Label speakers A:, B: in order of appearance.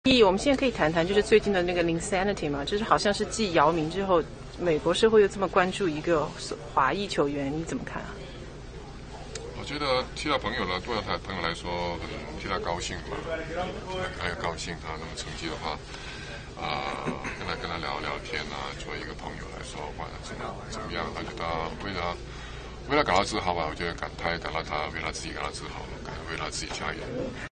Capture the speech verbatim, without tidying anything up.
A: 我们现在可以谈谈，就是最近的那个 Linsanity 嘛，就是好像是继姚明之后，美国社会又这么关注一个华裔球员，你怎么看啊？
B: 我觉得替他朋友呢，对他朋友来说，很替他高兴嘛，还有高兴他那么成绩的话，啊、呃，跟他跟他聊聊天啊，作为一个朋友来说，或者怎么怎么样，而且他为了为了感到自豪吧，我觉得感他也感到他为他自己感到自豪，为他自己加油。